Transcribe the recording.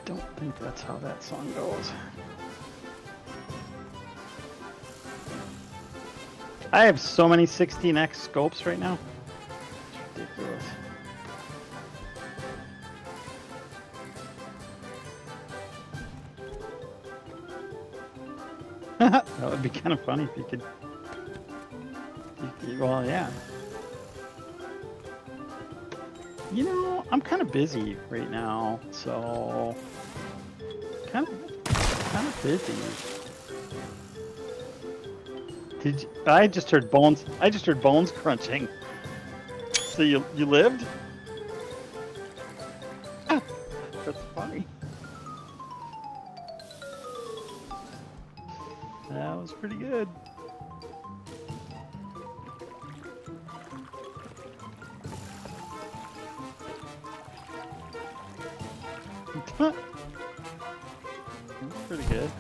don't think that's how that song goes. I have so many 16x scopes right now. It's ridiculous. That would be kind of funny if you could. Well, yeah. You know, I'm kind of busy right now, so kind of busy. I just heard bones. I just heard bones crunching. So you lived? That's funny. That was pretty good. That's pretty good.